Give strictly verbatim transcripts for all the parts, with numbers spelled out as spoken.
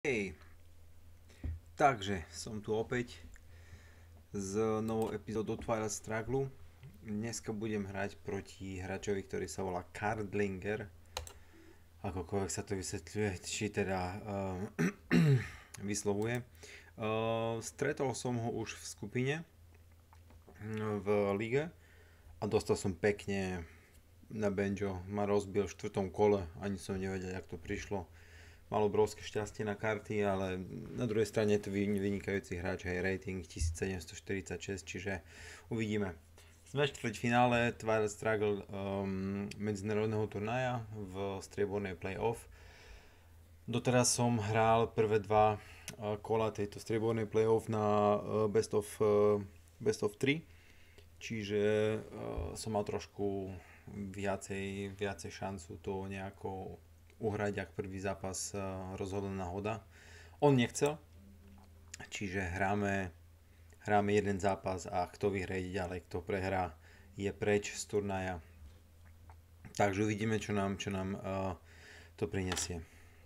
Hej, takže som tu opäť s novou epizódou Twilight Struggle. Dneska budem hrať proti hráčovi, ktorý sa volá Cardlinger. Akokoľvek sa to vysvetľuje, či teda uh, vyslovuje. Uh, stretol som ho už v skupine v lige a dostal som pekne na banjo. Ma rozbil v štvrtom kole, ani som nevedel, jak to prišlo. Mal obrovské šťastie na karty, ale na druhej strane je to vynikajúci hráč, aj rating tisícsedemstoštyridsaťšesť, čiže uvidíme. Sme v štvrťfinále Twilight Struggle um, medzinárodného turnaja v striebornej playoff. Doteraz som hral prvé dva uh, kola tejto striebornej playoff na uh, best of, uh, best of tri, čiže uh, som mal trošku viacej, viacej šancu to nejako uhrať, ak prvý zápas rozhodla náhoda. On nechcel, čiže hráme, hráme jeden zápas a kto vyhrie ďalej, kto prehrá je preč z turnaja. Takže uvidíme, čo nám, čo nám uh, to prinesie.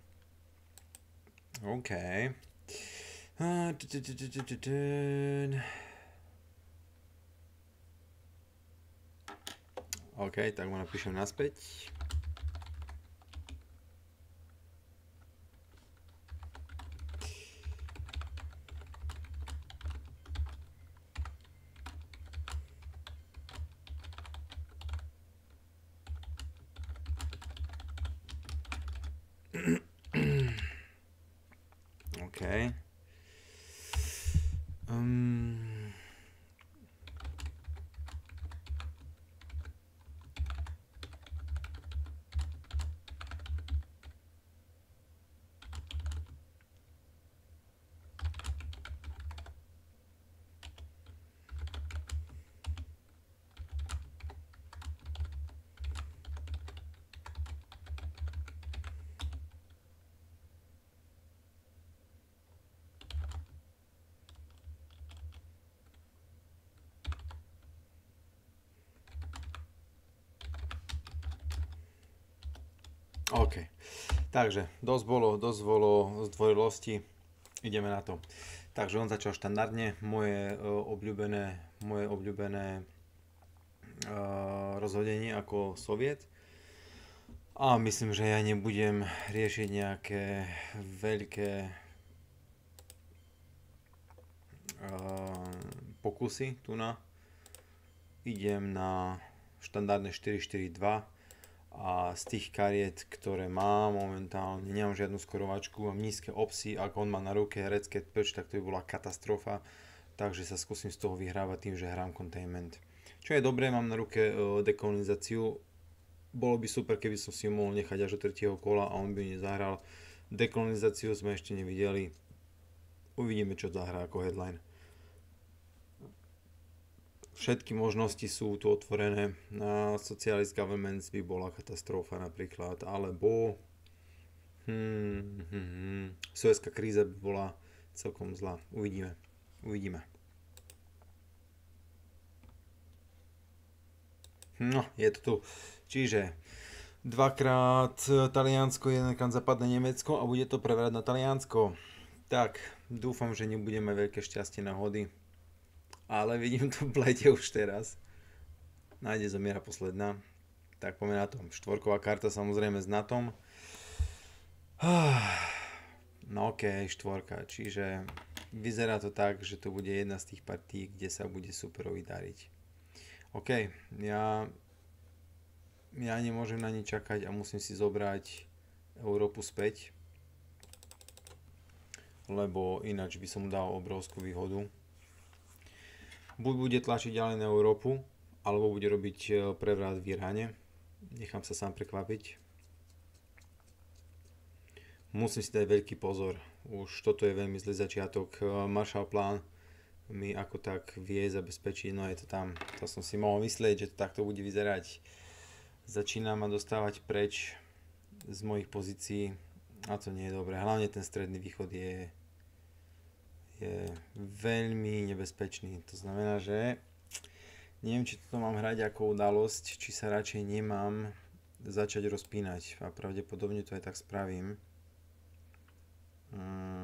OK. OK, tak mu napíšem naspäť. OK. Um, OK, takže dosť bolo, dosť bolo zdvorilosti, ideme na to. Takže on začal štandardne, moje uh, obľúbené, moje obľúbené uh, rozhodenie ako soviet. A myslím, že ja nebudem riešiť nejaké veľké uh, pokusy tu na. Idem na štandardné štyri štyri dva. A z tých kariet, ktoré mám momentálne, nemám žiadnu skorovačku, mám nízke opsy, ak on má na ruke herecké perč, tak to by bola katastrofa, takže sa skúsim z toho vyhrávať tým, že hrám containment. Čo je dobré, mám na ruke uh, dekolonizáciu, bolo by super, keby som si ju mohol nechať až do tretieho kola a on by nezahral. Dekolonizáciu sme ešte nevideli, uvidíme, čo zahrá ako headline. Všetky možnosti sú tu otvorené. Na Socialist Governments by bola katastrofa napríklad, alebo hmm, hmm, hmm, sovietská kríza by bola celkom zlá. Uvidíme. Uvidíme. No, je to tu. Čiže dvakrát Taliansko, jedenkrát západné Nemecko a bude to prevrať na Taliansko. Tak, dúfam, že nebudeme veľké šťastie náhody. Ale vidím tu plete už teraz. Nájde zomiera posledná. Tak poďme na tom. Štvorková karta samozrejme s natom. No okej, okay, štvorka. Čiže vyzerá to tak, že to bude jedna z tých partí, kde sa bude superovi dariť. OK, ja, ja nemôžem na ni čakať a musím si zobrať Európu späť. Lebo ináč by som mu dal obrovskú výhodu. Buď bude tlačiť ďalej na Európu, alebo bude robiť prevrat v Iráne. Nechám sa sám prekvapiť. Musím si dať veľký pozor. Už toto je veľmi zlý začiatok. Marshall plán mi ako tak vie zabezpečiť, no je to tam. To som si mohol myslieť, že to takto bude vyzerať. Začína ma dostávať preč z mojich pozícií a to nie je dobré. Hlavne ten stredný východ je je veľmi nebezpečný. To znamená, že neviem, či toto mám hrať ako udalosť, či sa radšej nemám začať rozpínať. A pravdepodobne to aj tak spravím. Hmm.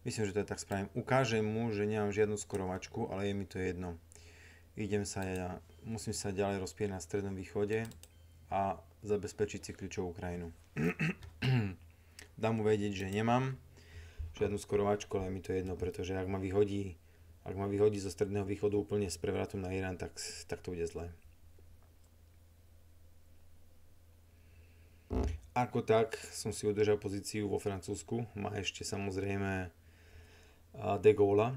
Myslím, že to tak spravím. Ukážem mu, že nemám žiadnu skorovačku, ale je mi to jedno. Idem sa ja, musím sa ďalej rozpieť na Strednom východe a zabezpečiť si kľúčovú krajinu. Dám mu vedieť, že nemám žiadnu skorovačku, ale je mi to jedno, pretože ak ma vyhodí, ak ma vyhodí zo Stredného východu úplne s prevratom na Irán, tak, tak to bude zlé. Ako tak som si udržal pozíciu vo Francúzsku. Má ešte samozrejme de Gaulle'a.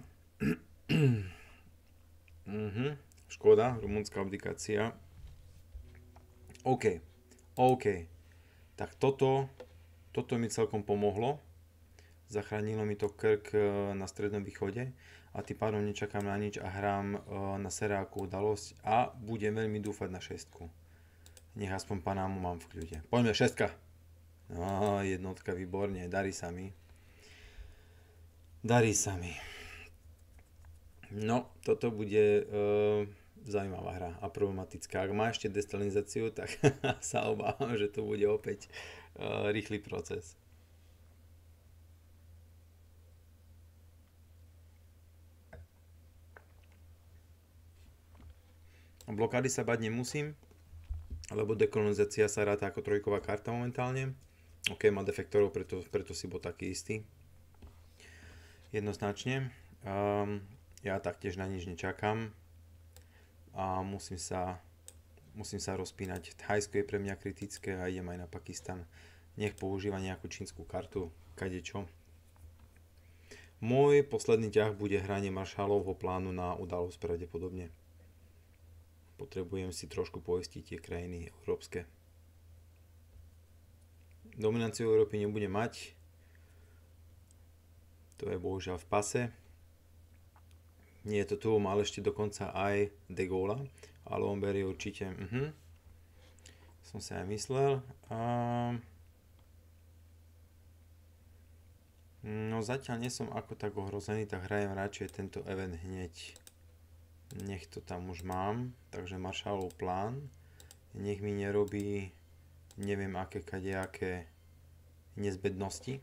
mhm. Škoda, rumunská abdikácia. OK, OK. Tak toto, toto mi celkom pomohlo. Zachránilo mi to krk na Strednom východe a tým pádom nečakám na nič a hrám na seráku udalosť a budem veľmi dúfať na šestku. Nech aspoň Panámu mám v kľude. Poďme, šestka. No, jednotka, výborne, darí sa mi. Darí sa mi. No, toto bude uh, zaujímavá hra a problematická. Ak má ešte destalinizáciu, tak sa obávam, že to bude opäť uh, rýchly proces. Blokády sa bať nemusím, lebo dekolonizácia sa ráta ako trojková karta momentálne. OK, má defektorov, preto, preto si bol taký istý. Jednoznačne. Um, ja taktiež na nič nečakám a musím sa, musím sa rozpínať. Thajsko je pre mňa kritické a idem aj na Pakistan. Nech používa nejakú čínsku kartu, kadečo. Môj posledný ťah bude hranie Marshallovho plánu na udalosť pravdepodobne. Potrebujem si trošku poistiť tie krajiny európske. Dominanciu Európy nebude mať. To je bohužiaľ v pase. Nie je to tu, mal ešte dokonca aj de Gaulle'a, ale on berie určite. Uh-huh. Som sa aj myslel. A... No zatiaľ nie som ako tak ohrozený, tak hrajem radšej tento event hneď. Nech to tam už mám. Takže Marshallov plán. Nech mi nerobí neviem aké kadejaké nezbednosti.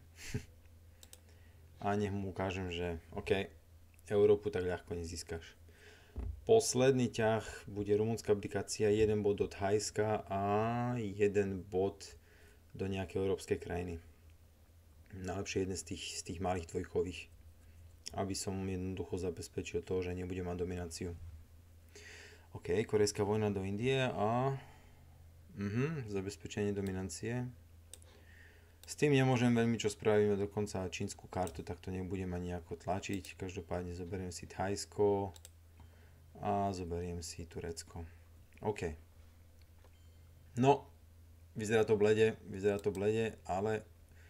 A nech mu ukážem, že OK, Európu tak ľahko nezískaš. Posledný ťah bude rumunská abdikácia, jeden bod do Thajska a jeden bod do nejakej európskej krajiny. Najlepšie jeden z tých, z tých malých dvojkových. Aby som jednoducho zabezpečil to, že nebudem mať domináciu. OK, korejská vojna do Indie a mhm, zabezpečenie dominancie. S tým nemôžem veľmi čo spraviť, dokonca čínsku kartu, tak to nebudem ani nejako tlačiť. Každopádne zoberiem si Thajsko a zoberiem si Turecko. OK. No, vyzerá to blede, vyzerá to blede, ale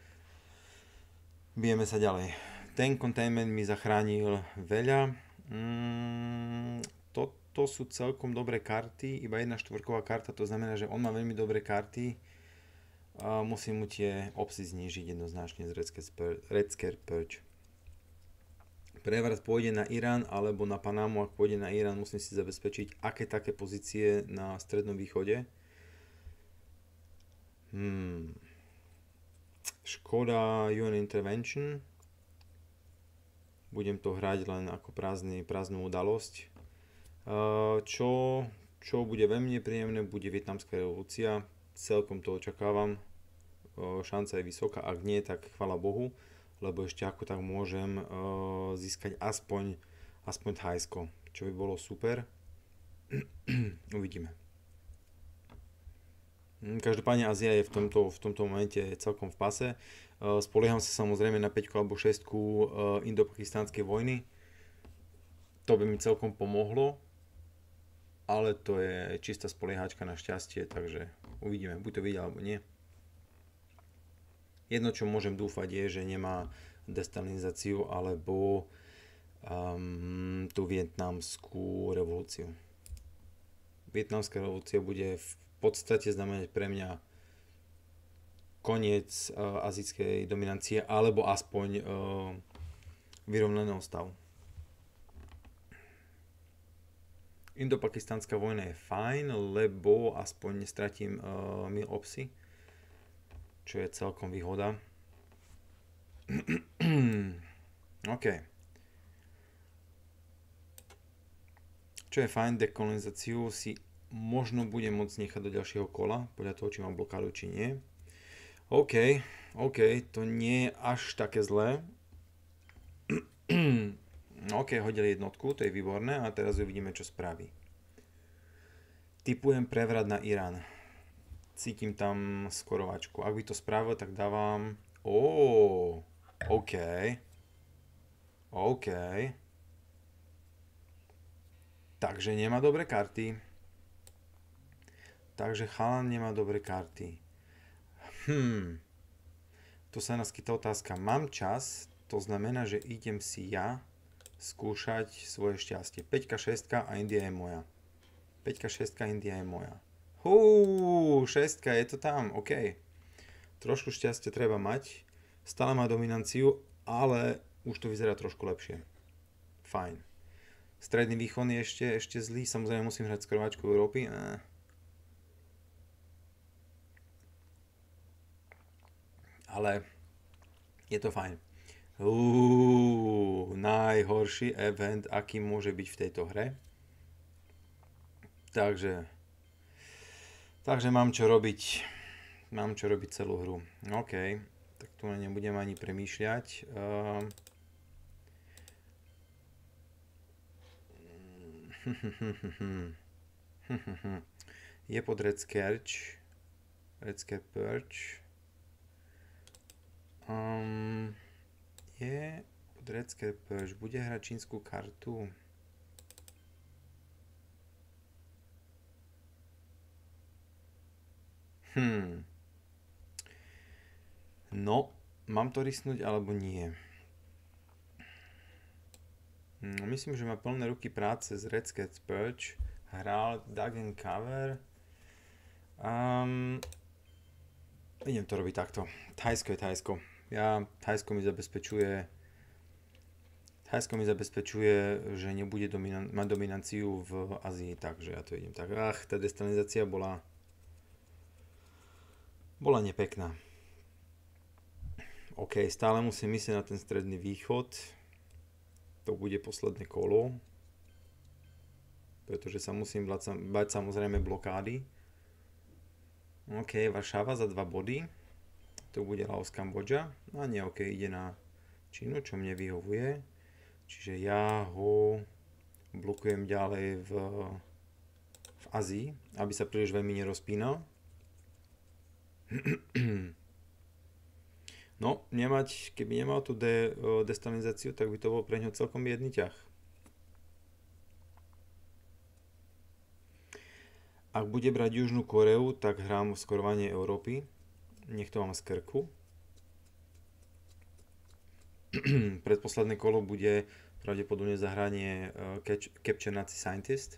bijeme sa ďalej. Ten containment mi zachránil veľa. Mm, toto sú celkom dobré karty, iba jedna štvorková karta, to znamená, že on má veľmi dobré karty. A musím mu tie opsy znížiť jednoznačne z Red Scare Purge. Prevrat pôjde na Irán alebo na Panámu. Ak pôjde na Irán, musím si zabezpečiť aké také pozície na Strednom východe. Hmm. Škoda U N Intervention. Budem to hrať len ako prázdny, prázdnu udalosť. Čo, čo bude veľmi nepríjemné, bude vietnamská revolúcia. Celkom to očakávam. Šanca je vysoká, ak nie, tak chvala Bohu, lebo ešte ako tak môžem získať aspoň, aspoň Thajsko, čo by bolo super. Uvidíme. Každopádne Ázia je v tomto, v tomto momente celkom v pase. Spolieham sa samozrejme na päťku alebo šestku indopakistánskej vojny. To by mi celkom pomohlo, ale to je čistá spoliehačka na šťastie, takže uvidíme, buď to vidia alebo nie. Jedno, čo môžem dúfať, je, že nemá destalinizáciu alebo um, tú vietnamskú revolúciu. Vietnamská revolúcia bude v podstate znamenať pre mňa koniec uh, azijskej dominancie alebo aspoň uh, vyrovnaného stavu. Indopakistánska vojna je fajn, lebo aspoň nestratím uh, mil opsy, čo je celkom výhoda. OK. Čo je fajn, dekolonizáciu si možno budem môcť nechať do ďalšieho kola, podľa toho, či mám blokádu, či nie. OK, OK, to nie je až také zlé. OK, hodili jednotku, to je výborné a teraz uvidíme, čo spraví. Typujem prevrat na Irán. Cítim tam skorovačku. Ak by to spravil, tak dávam... Ó, OK. OK. Takže nemá dobré karty. Takže chalan nemá dobré karty. Hm. Tu sa naskytá otázka. Mám čas, to znamená, že idem si ja skúšať svoje šťastie. päťka, šestka a India je moja. päťka, šestka, India je moja. Hú, šestka, je to tam, OK. Trošku šťastia treba mať. Stále má dominanciu, ale už to vyzerá trošku lepšie. Fajn. Stredný východ je ešte, ešte zlý. Samozrejme musím hrať skorovačku Európy. Eh. Ale je to fajn. Uuu, najhorší event, aký môže byť v tejto hre. Takže, takže mám čo robiť. Mám čo robiť celú hru. OK, tak tu nebudem ani premýšľať. Uh, je pod Red Scourge. Red Scourge Perch. Um, je pod Red Scourge Perch. Bude hrať čínsku kartu. Hmm. No, mám to risnúť alebo nie? No, myslím, že má plné ruky práce z Red Scourge Perch. Hral Dagen Cover. Um, idem to robiť takto. Thajsko je Thajsko. Ja, Thajsko mi zabezpečuje Thajsko mi zabezpečuje, že nebude dominan- mať dominanciu v Ázii, takže ja to idem tak. Ach, tá destabilizácia bola bola nepekná. OK, stále musím myslieť na ten stredný východ. To bude posledné kolo. Pretože sa musím bať, bať samozrejme blokády. OK, Varšava za dva body. To bude Laos, Kambodža. A nie, OK, ide na Čínu, čo mne vyhovuje. Čiže ja ho blokujem ďalej v, v Ázii, aby sa príliš veľmi nerozpínal. No, nemať, keby nemal tú de, destabilizáciu, tak by to bol pre ňo celkom jedný ťah. Ak bude brať Južnú Koreu, tak hrám skorovanie Európy. Nech to mám z krku. Predposledné kolo bude pravdepodobne zahranie uh, Capture Nazi Scientist.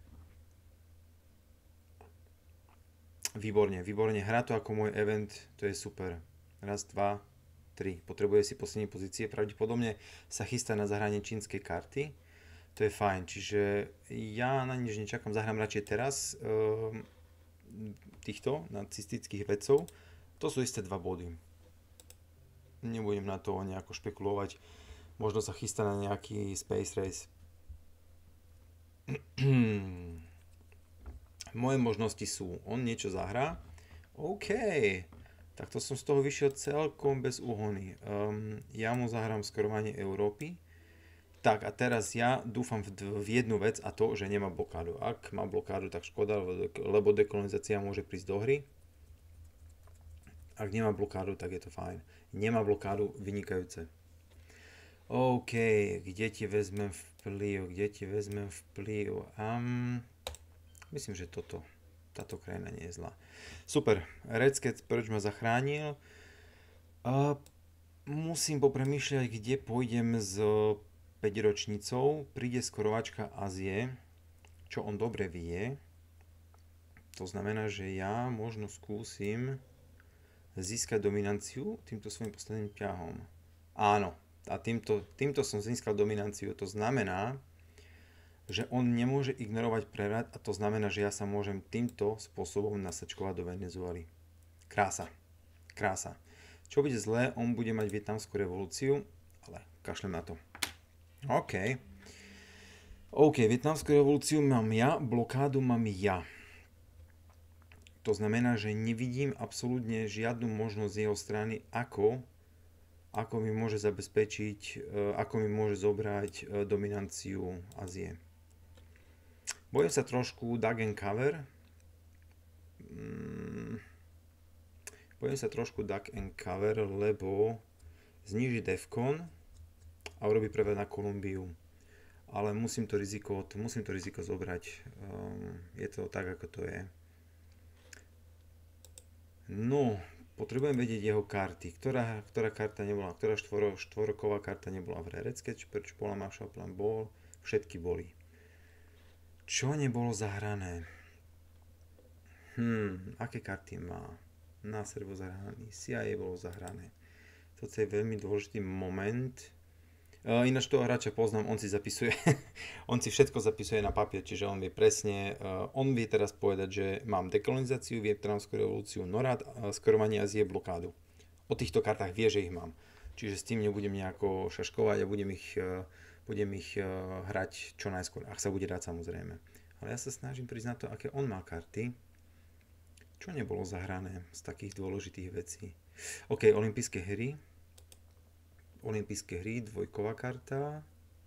Výborne, výborne. Hrá to ako môj event, to je super. Raz, dva, tri. Potrebuje si posledné pozície. Pravdepodobne sa chystá na zahranie čínskej karty. To je fajn, čiže ja na nič nečakám. Zahrám radšej teraz uh, týchto nacistických vedcov. To sú isté dva body. Nebudem na to nejako špekulovať. Možno sa chystá na nejaký Space Race. Moje možnosti sú, on niečo zahrá. OK. Tak to som z toho vyšiel celkom bez úhony. Um, ja mu zahrám skorovanie Európy. Tak a teraz ja dúfam v, v jednu vec a to, že nemá blokádu. Ak má blokádu, tak škoda, lebo dekolonizácia môže prísť do hry. Ak nemá blokádu, tak je to fajn. Nemá blokádu, vynikajúce. OK, kde ti vezmem vplyv, kde ti vezmem vplyv. Um, myslím, že toto, táto krajina nie je zlá. Super, Red Scourge Perch ma zachránil. Uh, musím popremýšľať, kde pôjdem s päťročnicou. Príde skorovačka Ázie, čo on dobre vie. To znamená, že ja možno skúsim získať dominanciu týmto svojím posledným ťahom. Áno, a týmto, týmto som získal dominanciu. To znamená, že on nemôže ignorovať prevrat a to znamená, že ja sa môžem týmto spôsobom nasačkovať do Venezuely. Krása. Krása. Čo bude zlé, on bude mať vietnamskú revolúciu, ale kašlem na to. OK. OK, vietnamskú revolúciu mám ja, blokádu mám ja. To znamená, že nevidím absolútne žiadnu možnosť z jeho strany, ako, ako mi môže zabezpečiť, ako mi môže zobrať dominanciu Ázie. Bojím sa trošku duck and cover. Bojím sa trošku duck and cover, lebo zníži defcon a urobí prevrat na Kolumbiu. Ale musím to riziko, musím to riziko zobrať. Um, je to tak, ako to je. No, potrebujem vedieť jeho karty. Ktorá, ktorá karta nebola, ktorá štvoro, štvoroková karta nebola v hre. Sketch, Perch, Pola, Marshall Plan bol. Všetky boli. Čo nebolo zahrané? Hmm, aké karty má? Nasser bol zahraný, C I A bolo zahrané. Toto je veľmi dôležitý moment. Uh, ináč toho hráča poznám, on si zapisuje, on si všetko zapisuje na papier, čiže on vie presne, uh, on vie teraz povedať, že mám dekolonizáciu, vietnamskú revolúciu, NORAD, uh, skorovanie Ázie, blokádu. O týchto kartách vie, že ich mám. Čiže s tým nebudem nejako šaškovať a budem ich, uh, budem ich uh, hrať čo najskôr, ak sa bude dať samozrejme. Ale ja sa snažím priznať to, aké on má karty, čo nebolo zahrané z takých dôležitých vecí. OK, olympijské hry. Olympijské hry, dvojková karta.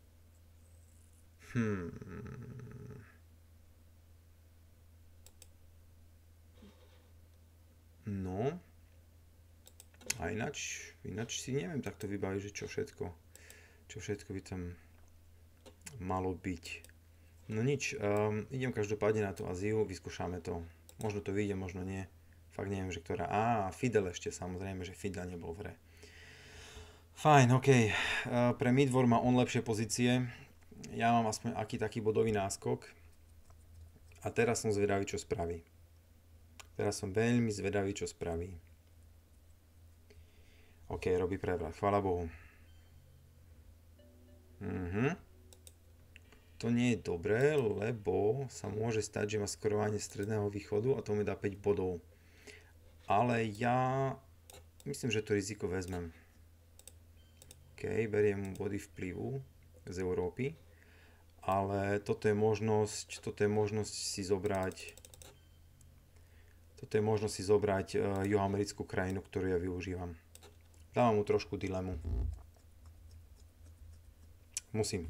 Hmm. No. A ináč, ináč si neviem takto vybaviť, že čo všetko. Čo všetko by tam malo byť. No nič, um, idem každopádne na tú Áziu, vyskúšame to. Možno to vyjde, možno nie. Fakt neviem, že ktorá. Á, Fidel ešte, samozrejme, že Fidel nebol v hre. Fajn, OK. Uh, pre midwar má on lepšie pozície. Ja mám aspoň aký taký bodový náskok. A teraz som zvedavý, čo spraví. Teraz som veľmi zvedavý, čo spraví. OK, robí prevrat. Chvála Bohu. Mhm. To nie je dobré, lebo sa môže stať, že má skorovanie stredného východu a to mi dá päť bodov. Ale ja myslím, že to riziko vezmem. OK, beriem mu body vplyvu z Európy, ale toto je možnosť, toto je možnosť si zobrať, toto je možnosť si zobrať uh, juhoamerickú krajinu, ktorú ja využívam. Dávam mu trošku dilemu. Musím.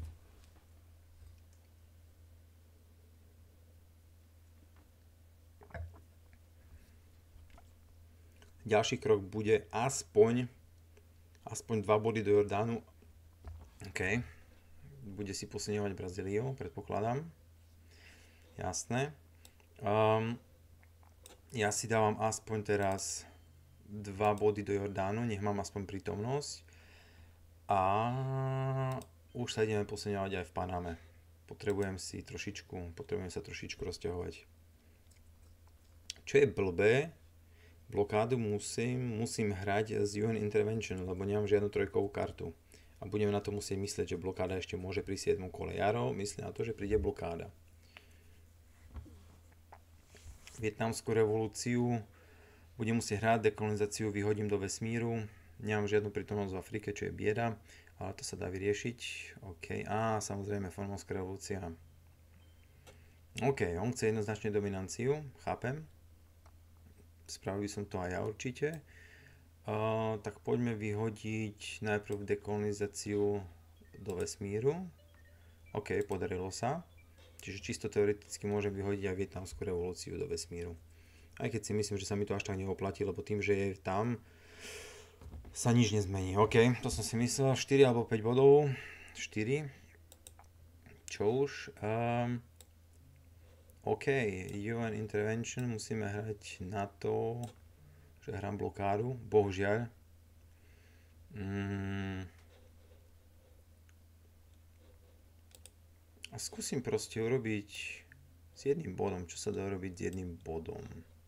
Ďalší krok bude aspoň aspoň dva body do Jordánu. OK. Bude si posilňovať Brazíliu, predpokladám. Jasné. Um, ja si dávam aspoň teraz dva body do Jordánu, nech mám aspoň prítomnosť. A už sa ideme posilňovať aj v Paname. Potrebujem si trošičku, potrebujem sa trošičku rozťahovať. Čo je blbé, blokádu musím, musím hrať z U N Intervention, lebo nemám žiadnu trojkovú kartu. A budem na to musieť myslieť, že blokáda ešte môže pri siedmom kole. Jaro myslí na to, že príde blokáda. Vietnamskú revolúciu budem musieť hrať, dekolonizáciu vyhodím do vesmíru. Nemám žiadnu prítomnosť v Afrike, čo je bieda, ale to sa dá vyriešiť. OK, a samozrejme formálska revolúcia. OK, on chce jednoznačne dominanciu, chápem. Spravil by som to aj ja určite. Uh, tak poďme vyhodiť najprv dekolonizáciu do vesmíru. OK, podarilo sa. Čiže čisto teoreticky môžem vyhodiť aj vietnamskú revolúciu do vesmíru. Aj keď si myslím, že sa mi to až tak neoplatí, lebo tým, že je tam, sa nič nezmení. OK, to som si myslel. štyri alebo päť bodov. štyri. Čo už? Um, OK, U N Intervention, musíme hrať na to, že hrám blokádu, bohužiaľ. Mm. A skúsim proste urobiť s jedným bodom, čo sa dá urobiť s jedným bodom.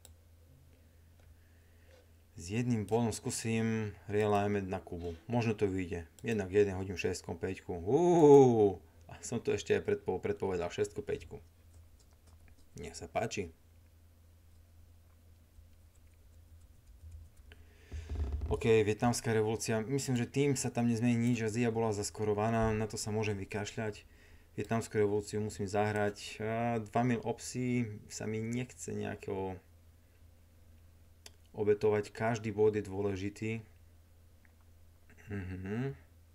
S jedným bodom skúsim realignment na Kubu, možno to vyjde. Jednak jeden hodím šesť päť. Uuu, a som to ešte aj predpo, predpovedal, šesť päť. Nech sa páči. OK, vietnamská revolúcia. Myslím, že tým sa tam nezmení nič, Azia bola zaskorovaná, na to sa môžem vykašľať. Vietnamskú revolúciu musím zahrať. dva mil opsy sa mi nechce nejakého obetovať. Každý bod je dôležitý. Mhm.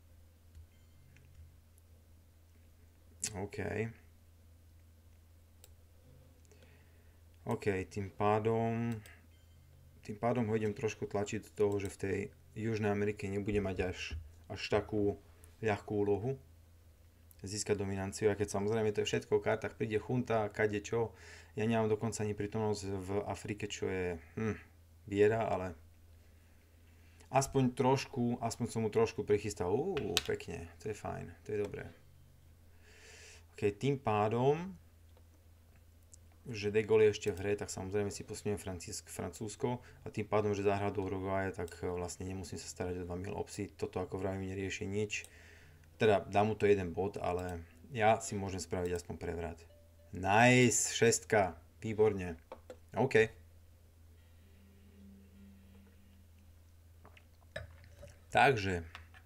OK. OK, tým pádom... Tým pádom ho idem trošku tlačiť do toho, že v tej Južnej Amerike nebude mať až, až takú ľahkú úlohu získať dominanciu, a keď samozrejme to je všetko v kartách, príde chunta, kade čo. Ja nemám dokonca ani prítomnosť v Afrike, čo je hm, bieda, ale aspoň trošku, aspoň som mu trošku prichystal. Uuu, pekne, to je fajn, to je dobré. OK, tým pádom že De Gaulle je ešte v hre, tak samozrejme si posuniem Francúzsko a tým pádom, že zahrá do Uruguaye, tak vlastne nemusím sa starať o dva mil opsy. Toto ako vravím nerieši nič. Teda dám mu to jeden bod, ale ja si môžem spraviť aspoň prevrat. Nice, šestka, výborne. OK. Takže,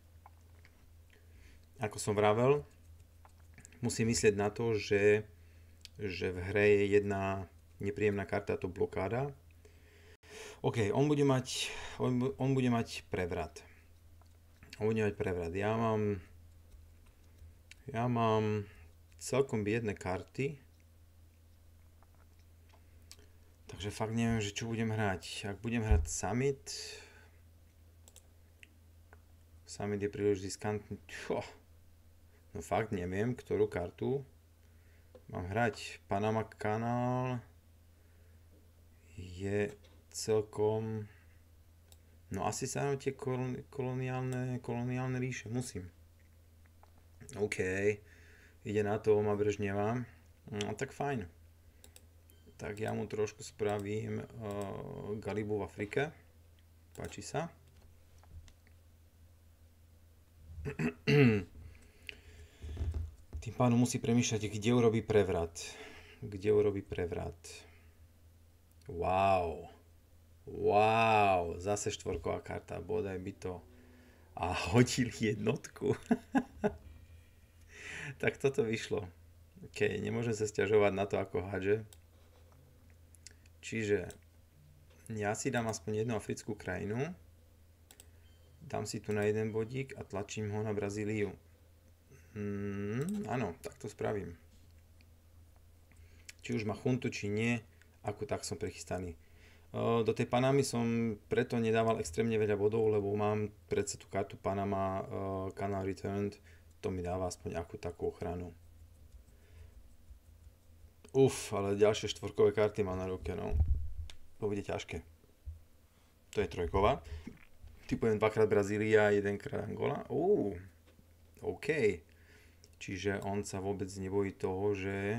ako som vravel, musím myslieť na to, že že v hre je jedna nepríjemná karta, to blokáda. OK, on bude mať, on, on bude mať prevrat. On bude mať prevrat. Ja mám, ja mám celkom biedne karty. Takže fakt neviem, že čo budem hrať. Ak budem hrať Summit, Summit je príliš riskantný. No fakt neviem, ktorú kartu mám hrať. Panama kanál je celkom... No asi sa na tie koloniálne, koloniálne ríše. Musím. OK. Ide na to, ma Brežneva. No tak fajn. Tak ja mu trošku spravím uh, Galibu v Afrike. Páči sa. Tým pádom musí premýšľať, kde urobí prevrat. Kde urobí prevrat. Wow. Wow. Zase štvorková karta. Bodaj by to. A hodil jednotku. Tak toto vyšlo. OK, nemôžem sa sťažovať na to, ako hádže. Čiže ja si dám aspoň jednu africkú krajinu. Dám si tu na jeden bodík a tlačím ho na Brazíliu. Mm, áno, tak to spravím. Či už má chuntu, či nie, ako tak som prechystaný. Do tej Panamy som preto nedával extrémne veľa bodov, lebo mám predsa tú kartu Panama Canal Returned. To mi dáva aspoň akú takú ochranu. Uf, ale ďalšie štvorkové karty má na ruke, no. To bude ťažké. To je trojková. Typujem dvakrát Brazília, jedenkrát Angola. Uuu, OK. Čiže on sa vôbec nebojí toho, že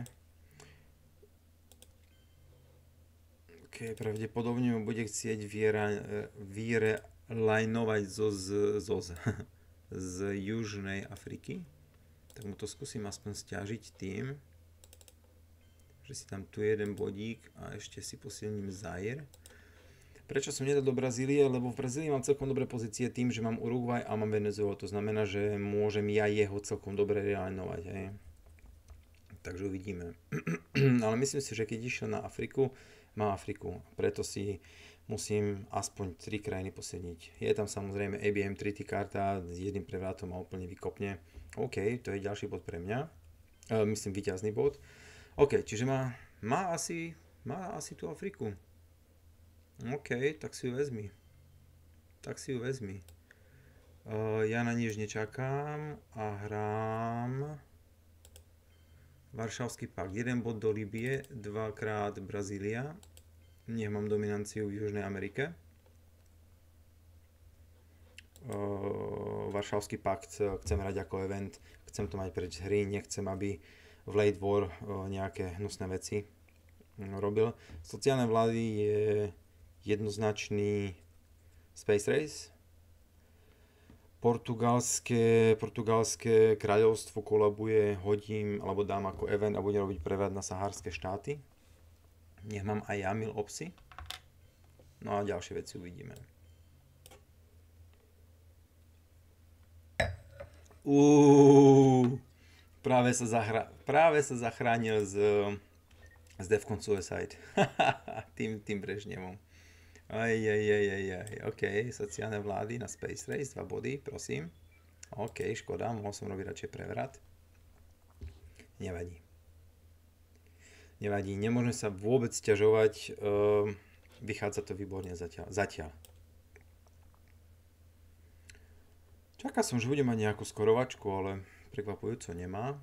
OK, pravdepodobne mu bude chcieť vyrelajnovať zo, z, zo, z, z Južnej Afriky. Tak mu to skúsim aspoň stiažiť tým, že si tam tu jeden bodík a ešte si posilním Zaire. Prečo som nedal do Brazílie? Lebo v Brazílii mám celkom dobré pozície tým, že mám Uruguay a mám Venezuelu. To znamená, že môžem ja jeho celkom dobre realinovať. Hej. Takže uvidíme. Ale myslím si, že keď išiel na Afriku, má Afriku. Preto si musím aspoň tri krajiny posilniť. Je tam samozrejme A B M tri karta s jedným prevratom a úplne vykopne. OK, to je ďalší bod pre mňa. E, myslím víťazný bod. OK, čiže má, má, asi, má asi tú Afriku. OK, tak si ju vezmi. Tak si ju vezmi. Uh, ja na nič nečakám a hrám Varšavský pakt. Jeden bod do Libie, dvakrát Brazília. Nech mám dominanciu v Južnej Amerike. Uh, Varšavský pakt chcem hrať ako event. Chcem to mať preč z hry. Nechcem, aby v Late War uh, nejaké hnusné veci robil. Sociálne vlády je jednoznačný Space Race. Portugalské, portugalské kráľovstvo kolabuje, hodím alebo dám ako event a budem robiť prevrat na sahárske štáty. Nech mám aj ja mil opsy. No a ďalšie veci uvidíme. Uuu, práve sa, zachra- práve sa zachránil z, z Defcon Suicide. tým, tým Brežnevom. Aj, aj, aj, aj, aj. OK, sociálne vlády na Space Race, dva body, prosím. OK, škoda, mohol som robiť radšej prevrat. Nevadí. Nevadí, nemôžeme sa vôbec sťažovať. Uh, vychádza to výborne zatiaľ. zatiaľ. Čakal som, že bude mať nejakú skorovačku, ale prekvapujúco nemá.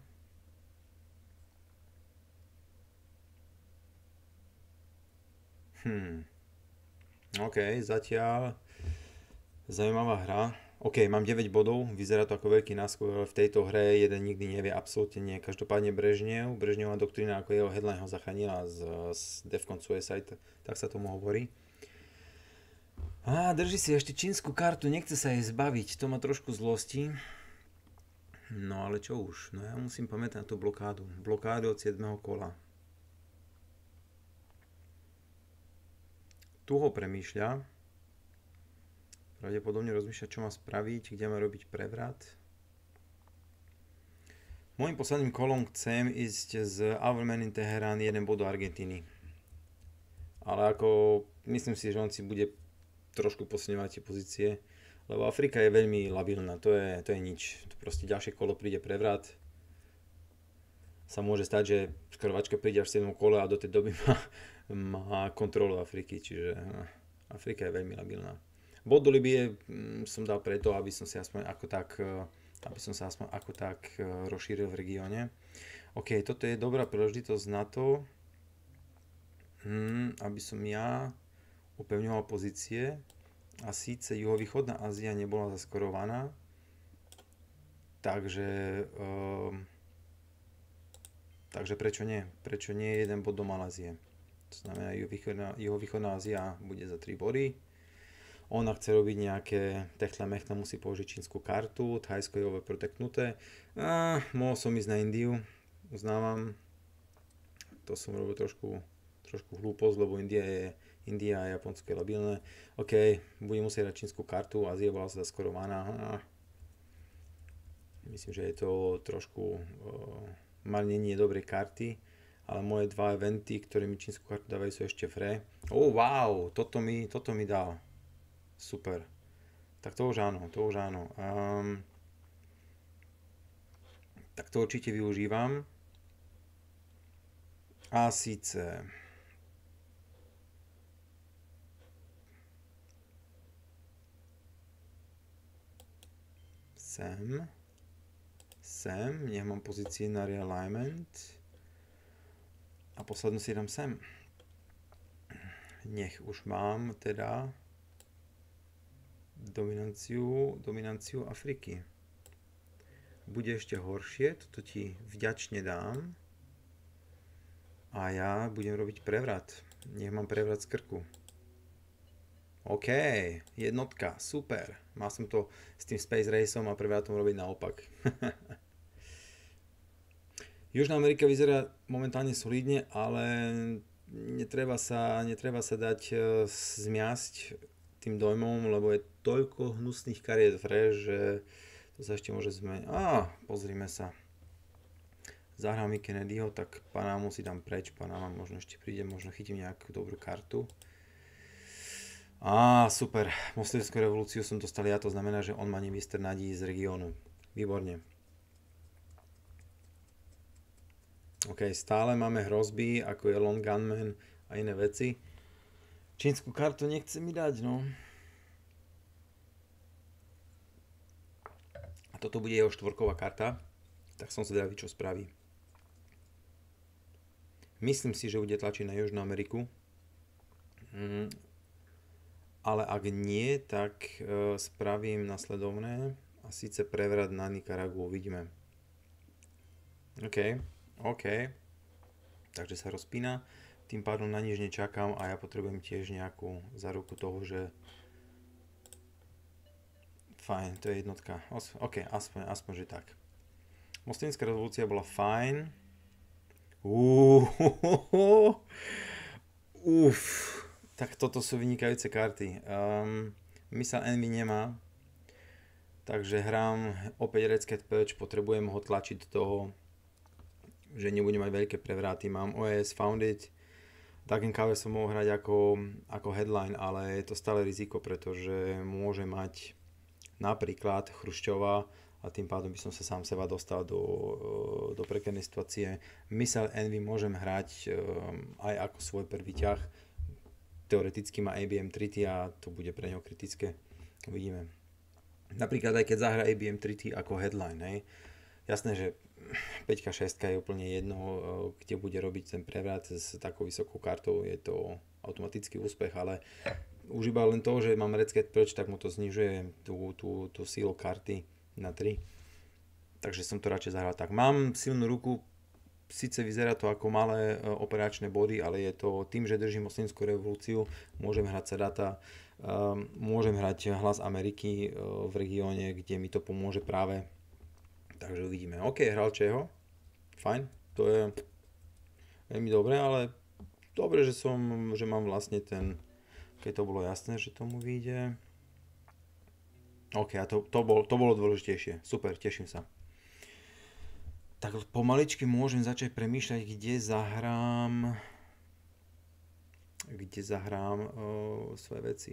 Hm. OK, zatiaľ zaujímavá hra. OK, mám deväť bodov, vyzerá to ako veľký náskok, ale v tejto hre jeden nikdy nevie, absolútne nie. Každopádne Brežnev, Brežnevá doktrína ako jeho headline ho zachránila z, z Defcon Suicide, tak sa tomu hovorí. Á, drží si ešte čínsku kartu, nechce sa jej zbaviť, to má trošku zlosti. No ale čo už, no ja musím pamätať na tú blokádu. Blokádu od siedmeho kola. Tu ho premýšľa. Pravdepodobne rozmýšľa, čo má spraviť, kde má robiť prevrat. Mojím posledným kolom chcem ísť z Overman in Teherán jeden bod do Argentíny. Ale ako, myslím si, že on si bude trošku posilňovať tie pozície, lebo Afrika je veľmi labilná, to je, to je nič. To proste ďalšie kolo príde prevrat. Sa môže stať, že skorovačka príde až v siedmom kole a do tej doby má, má kontrolu Afriky, čiže Afrika je veľmi labilná. Bod do Libie som dal preto, aby som si aspoň ako tak, aby som sa aspoň ako tak rozšíril v regióne. OK, toto je dobrá príležitosť na to, hm, aby som ja upevňoval pozície a síce juhovýchodná Ázia nebola zaskorovaná, takže um, takže prečo nie? Prečo nie jeden bod do Malázie? To znamená, juhovýchodná, juhovýchodná Ázia bude za tri body. Ona chce robiť nejaké techle mechtle, musí použiť čínsku kartu, Thajsko je overproteknuté. A mohol som ísť na Indiu, uznávam. To som robil trošku, trošku hlúposť, lebo India je India a Japonsko je labilné. OK, budem musieť dať čínsku kartu, Ázia bola sa zaskorovaná. Myslím, že je to trošku uh, marnenie dobrej karty, ale moje dva eventy, ktoré mi čínsku kartu dávajú, sú ešte v hre. Oh wow, toto mi, toto mi dal. Super. Tak to už áno, to už áno. Um, tak to určite využívam. A síce sem, sem, nech mám pozície na realignment a poslednú si dám sem. Nech už mám teda dominanciu, dominanciu Afriky. Bude ešte horšie, toto ti vďačne dám a ja budem robiť prevrat. Nech mám prevrat z krku. OK, jednotka, super. Mal som to s tým Space Raceom a prevratom robiť naopak. Južná Amerika vyzerá momentálne solidne, ale netreba sa, netreba sa dať zmiasť tým dojmom, lebo je toľko hnusných kariet v hre, že to sa ešte môže zmeniť. Á, pozrime sa. Zahrám mi Kennedyho, tak Panamu si dám preč. Panama možno ešte príde, možno chytím nejakú dobrú kartu. Á, super. Moslimskú revolúciu som dostal ja, to znamená, že on ma nevystrnadí z regiónu. Výborne. OK, stále máme hrozby, ako je Long Gunman a iné veci. Čínsku kartu nechce mi dať, no. A toto bude jeho štvorková karta, tak som zvedavý, čo spraví. Myslím si, že bude tlačiť na Južnú Ameriku. Mm. Ale ak nie, tak e, spravím nasledovné a síce prevrat na Nikaragu, uvidíme. OK, OK. Takže sa rozpína. Tým pádom na nič nečakám a ja potrebujem tiež nejakú záruku toho, že fajn, to je jednotka. OK, aspoň, aspoň že tak. Moslimská revolúcia bola fajn. Uuuu. Uf. Tak toto sú vynikajúce karty. Um, Mysel Envy nemá. Takže hrám opäť Red Cat Patch, potrebujem ho tlačiť do toho, že nebudem mať veľké prevráty. Mám O S Founded, Duck and Cover som mohol hrať ako, ako headline, ale je to stále riziko, pretože môže mať napríklad Chruščova a tým pádom by som sa sám seba dostal do, do prekernej situácie. Missile Envy môžem hrať aj ako svoj prvý ťah. Teoreticky má A B M Treaty a to bude pre neho kritické. Uvidíme. Napríklad aj keď zahra A B M Treaty ako headline, hej. Jasné, že päť šesť je úplne jedno, kde bude robiť ten prevrat s takou vysokou kartou, je to automatický úspech, ale už iba len to, že mám Red Cat Perch, tak mu to znižuje tú, tú, tú sílu karty na tri. Takže som to radšej zahral tak. Mám silnú ruku, síce vyzerá to ako malé operačné body, ale je to tým, že držím moslimskú revolúciu, môžem hrať Sadata, môžem hrať Hlas Ameriky v regióne, kde mi to pomôže práve. Takže uvidíme. OK, hral Čeho. Fajn, to je veľmi dobré, ale dobre, že som, že mám vlastne ten, keď to bolo jasné, že tomu vyjde. OK, a to, to, bol, to bolo dôležitejšie. Super, teším sa. Tak pomaličky môžem začať premýšľať, kde zahrám kde zahrám uh, svoje veci.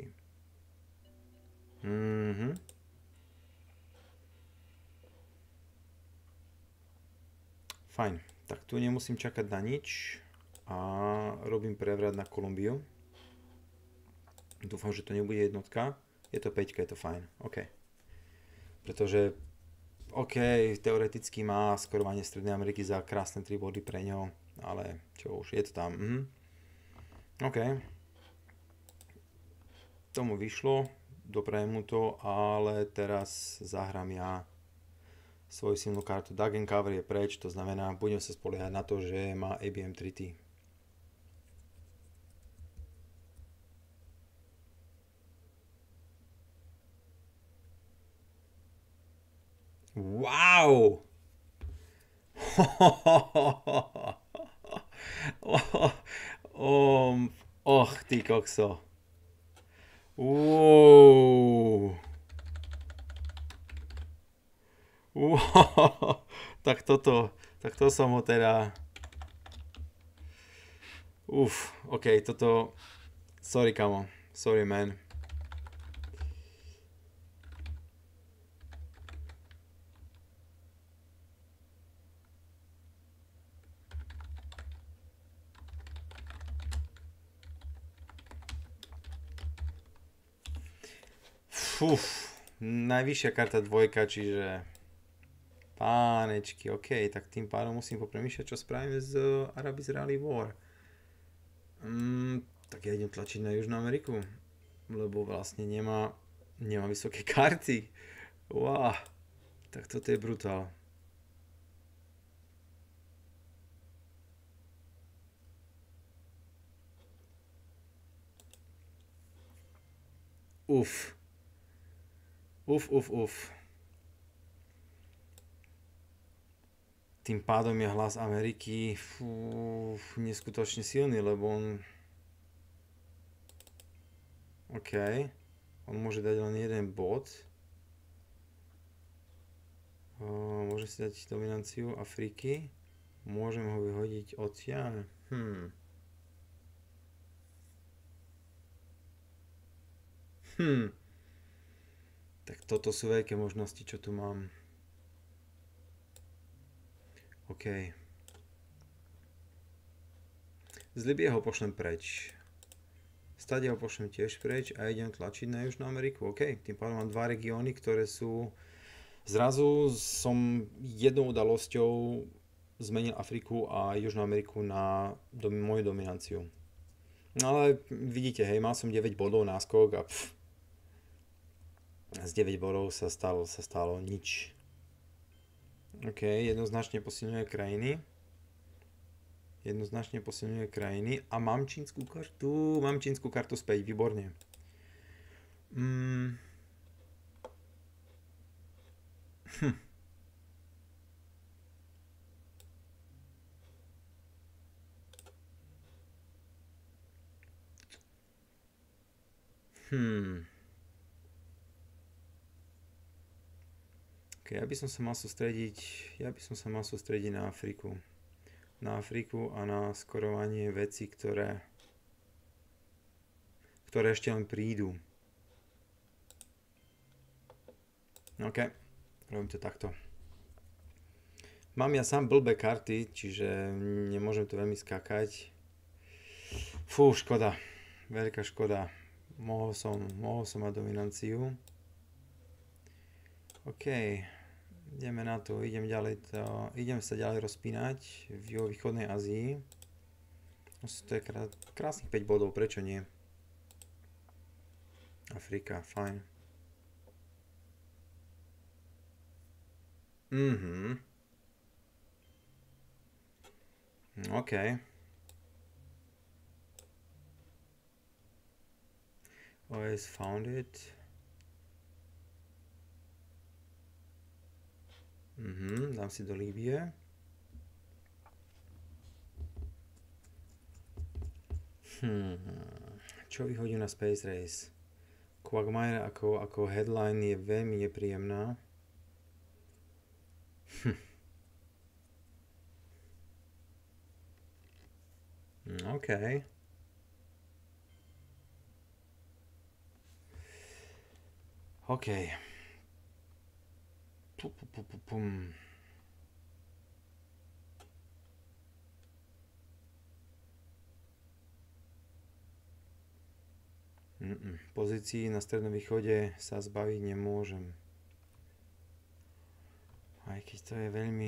Mhm. Fajn, tak tu nemusím čakať na nič a robím prevrat na Kolumbiu. Dúfam, že to nebude jednotka. Je to päťka, je to fajn. OK. Pretože OK, teoreticky má skorovanie Strednej Ameriky za krásne tri body pre ňo, ale čo už, je to tam. Mhm. OK. Tomu vyšlo, doprajem mu to, ale teraz zahrám ja svoju silnú kartu. Duck and Cover je preč, to znamená, budem sa spoliehať na to, že má A B M Treaty. Wow! oh, och, ty kokso. Wow. Wow, tak toto, tak to som ho teda... Uf, OK, toto... Sorry, kamo, sorry, man. Uf, najvyššia karta dvojka, čiže... Pánečky, OK, tak tým pádom musím popremýšľať, čo spravíme z Arab Israeli War. Mm, tak ja idem tlačiť na Južnú Ameriku, lebo vlastne nemá, nemá vysoké karty. Wow, tak toto je brutál. Uf. Uf, uf, uf. Tým pádom je Hlas Ameriky fú, neskutočne silný, lebo on... OK. On môže dať len jeden bod. O, môže si dať dominanciu Afriky. Môžem ho vyhodiť odtiaľ. Hm. Hm. Tak toto sú veľké možnosti, čo tu mám. OK. Z Libie ho pošlem preč. Stade ho pošlem tiež preč a idem tlačiť na Južnú Ameriku. OK, tým pádom mám dva regióny, ktoré sú... Zrazu som jednou udalosťou zmenil Afriku a Južnú Ameriku na dom- moju dominanciu. No ale vidíte, hej, mal som deväť bodov náskok a pff, z deväť bodov sa stalo, sa stalo nič. OK, jednoznačne posilňuje krajiny. Jednoznačne posilňuje krajiny. A mám čínsku kartu. Mám čínsku kartu späť, výborne. Mm. Hm. Hmm. OK, ja by som sa mal sústrediť, ja by som sa mal sústrediť na Afriku. Na Afriku a na skorovanie vecí, ktoré, ktoré ešte len prídu. OK, robím to takto. Mám ja sám blbé karty, čiže nemôžem to veľmi skákať. Fú, škoda. Veľká škoda. Mohol som, mohol som mať dominanciu. OK, ideme na to, idem ďalej to, idem sa ďalej rozpínať v juhovýchodnej Ázii. To je krás, krásnych päť bodov, prečo nie? Afrika, fajn. Mhm. OK. Always found it. Mhm, dám si do Líbie. Hmm. Čo vyhodím na Space Race? Quagmire ako, ako headline je veľmi nepríjemná. Hm. OK. OK. Pum, pum, pum, pum. Mm-mm. Pozícií na Strednom východe sa zbaviť nemôžem. Aj keď to je veľmi...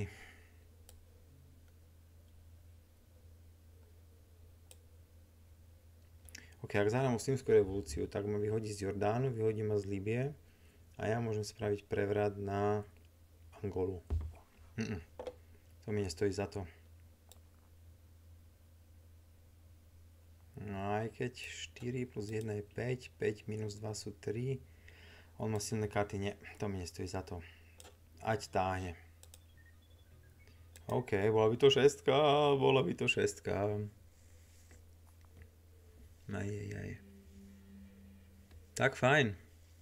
OK, ak zahrám muslimskú revolúciu, tak ma vyhodí z Jordánu, vyhodí ma z Líbie a ja môžem spraviť prevrat na Angolu. Mm-mm. To mi nestojí za to. No aj keď štyri plus jeden je päť, päť minus dva sú tri. On má silné karty, nie, to mi nestojí za to. Ať táhne. OK, bola by to šestka, bola by to šestka. Aj, aj, aj. Tak fajn.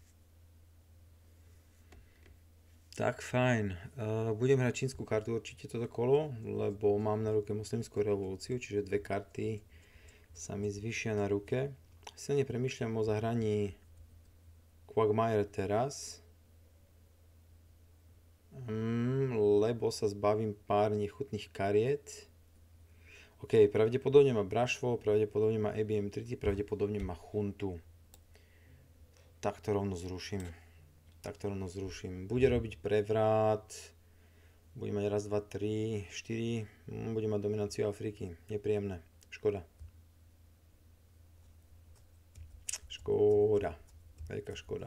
Tak fajn. Uh, budem hrať čínsku kartu určite toto kolo, lebo mám na ruke muslimskú revolúciu, čiže dve karty sa mi zvyšia na ruke. Silne premýšľam o zahraní Quagmire teraz, mm, lebo sa zbavím pár nechutných kariet. OK, pravdepodobne má Brašvo, pravdepodobne má E B M tri, pravdepodobne má Chuntu. Tak to rovno zruším. Tak to rovno zruším. Bude robiť prevrat. Bude mať raz, dva, tri, štyri. Bude mať dominanciu Afriky. Nepríjemné. Škoda. Škoda. Veľká škoda.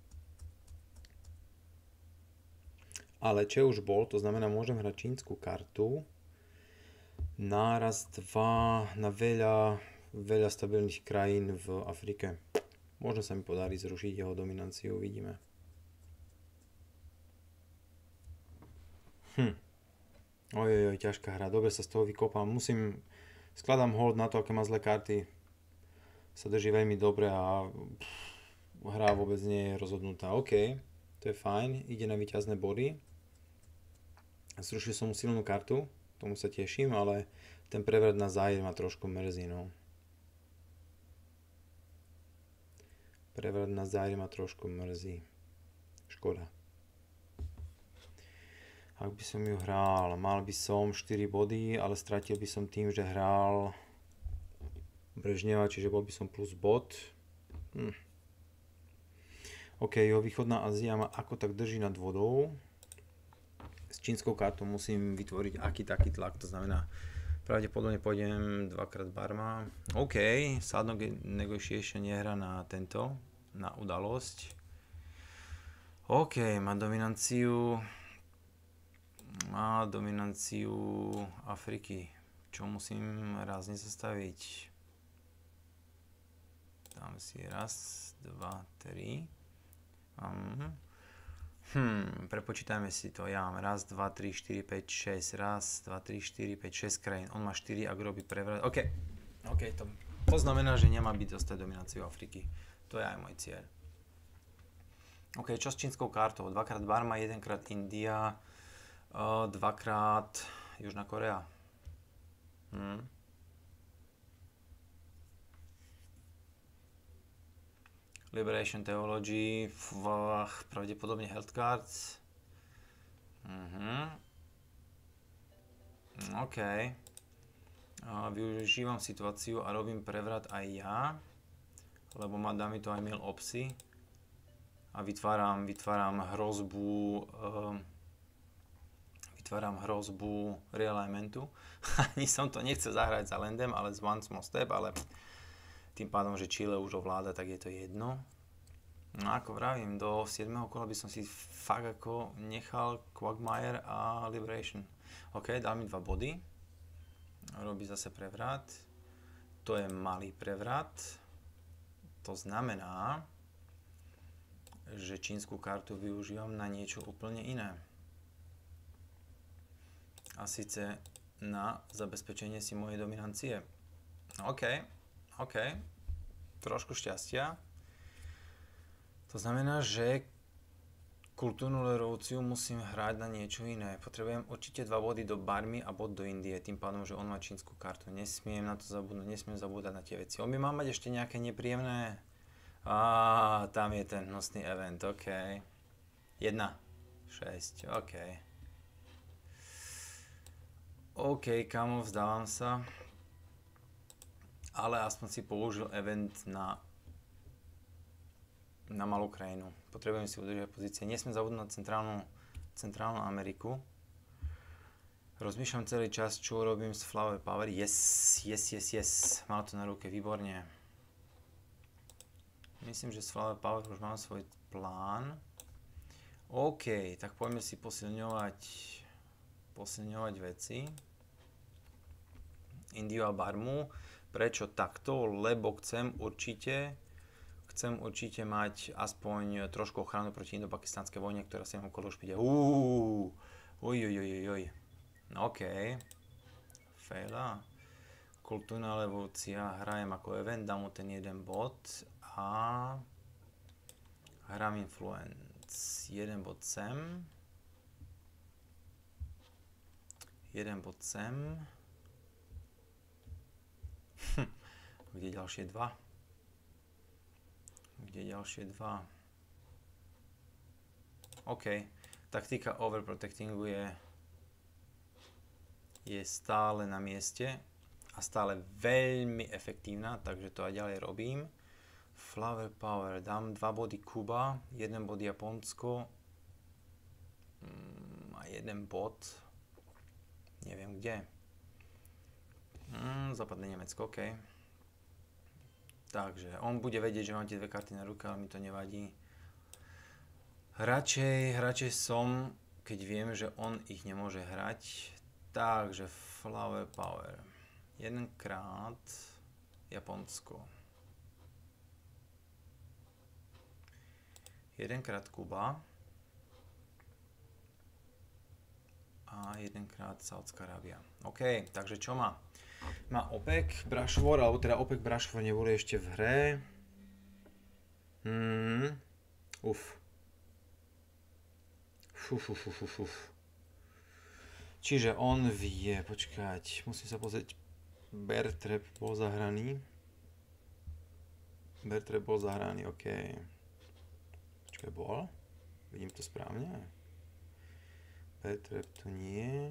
Ale čo už bol, to znamená, môžem hrať čínsku kartu. Na raz, dva, na veľa, veľa stabilných krajín v Afrike. Možno sa mi podarí zrušiť jeho dominanciu, uvidíme. Hm. Ojojoj, ťažká hra, dobre sa z toho vykopám. Musím, skladám hold na to, aké má zlé karty. Sa drží veľmi dobre a pff, hra vôbec nie je rozhodnutá. OK, to je fajn, ide na víťazné body. Zrušil som mu silnú kartu, tomu sa teším, ale ten prevrat na Zaire ma trošku mrzí, no. Prevrat na Zaire ma trošku mrzí. Škoda. Ak by som ju hral, mal by som štyri body, ale stratil by som tým, že hral Brežneva, čiže bol by som plus bod. Hm. OK, jeho východná Ázia ma ako tak drží nad vodou. S čínskou kartou musím vytvoriť aký taký tlak, to znamená, pravdepodobne pôjdem dvakrát Barma. OK, Sádno Negotiation nehra na tento, na udalosť. OK, má dominanciu, má dominanciu Afriky, čo musím rázne zastaviť. Dám si raz, dva, tri. Um, hm, prepočítajme si to. Ja mám raz, dva, tri, štyri, päť, šesť. Raz, dva, tri, štyri, päť, šesť krajín. On má štyri, ak robí prevrat. OK. OK, to, to znamená, že nemá byť dostať dominanciu Afriky. To je aj môj cieľ. OK, čo s čínskou kartou? Dvakrát Barma, jedenkrát India, uh, dvakrát Južná Korea. Hm. Liberation Theology, f- pravdepodobne Health Cards. Mhm. OK. Uh, využívam situáciu a robím prevrat aj ja, lebo ma dá mi to aj mail opsy a vytváram, vytváram hrozbu uh, vytváram hrozbu realignmentu. Ani som to nechcel zahrať za Landem, ale z One Small Step, ale tým pádom, že Chile už ovláda, tak je to jedno. No ako vravím, do siedmeho kola by som si fakt ako nechal Quagmire a Liberation. OK, dal mi dva body. Robí zase prevrat. To je malý prevrat. To znamená, že čínsku kartu využívam na niečo úplne iné. A síce na zabezpečenie si mojej dominancie. OK, OK. Trošku šťastia. To znamená, že kultúrnu revolúciu musím hrať na niečo iné. Potrebujem určite dva body do Barmy a bod do Indie, tým pádom, že on má čínsku kartu. Nesmiem na to zabúdať, nesmiem zabúdať na tie veci. On by mal mať ešte nejaké nepríjemné... Á, tam je ten nosný event, OK. jedna, šesť, OK. OK, kamo, vzdávam sa. Ale aspoň si použil event na na malú krajinu. Potrebujem si udržať pozície. Nesmiem zabudnúť na centrálnu, centrálnu Ameriku. Rozmýšľam celý čas, čo robím s Flower Power. Yes, yes, yes, yes. Mal to na ruke, výborne. Myslím, že s Flower Power už mám svoj plán. OK, tak poďme si posilňovať, posilňovať veci. Indiu a Barmu. Prečo takto? Lebo chcem určite Chcem určite mať aspoň trošku ochranu proti indo-pakistanskej vojne, ktorá sa im okolo už príde. Uuu, oj, oj, oj, oj. No okej. Fejla. Kultúrna revolúcia. Hrajem ako event, dám mu ten jeden bod. A hrám influence. Jeden bod sem. Jeden bod sem. Hm. Kde ďalšie dva? Kde ďalšie dva? OK. Taktika overprotectingu je, je stále na mieste a stále veľmi efektívna, takže to aj ďalej robím. Flower Power. Dám dva body Kuba, jeden bod Japonsko a jeden bod neviem kde. Mm, západné Nemecko, OK. Takže on bude vedieť, že mám tie dve karty na ruke, ale mi to nevadí. Radšej, radšej som, keď viem, že on ich nemôže hrať. Takže Flower Power. Jedenkrát Japonsko. Jedenkrát Kuba. A jedenkrát Saudská Arábia. OK, takže čo má? Má OPEC, Brašvor, alebo teda OPEC Brašvor neboli ešte v hre. Hmm. Uf. Uf, uf, uf, uf, uf. Čiže on vie, počkať, musím sa pozrieť. Bertrep bol zahraný. Bertrep bol zahraný, OK. Počkaj, bol? Vidím to správne? Bertrep tu nie.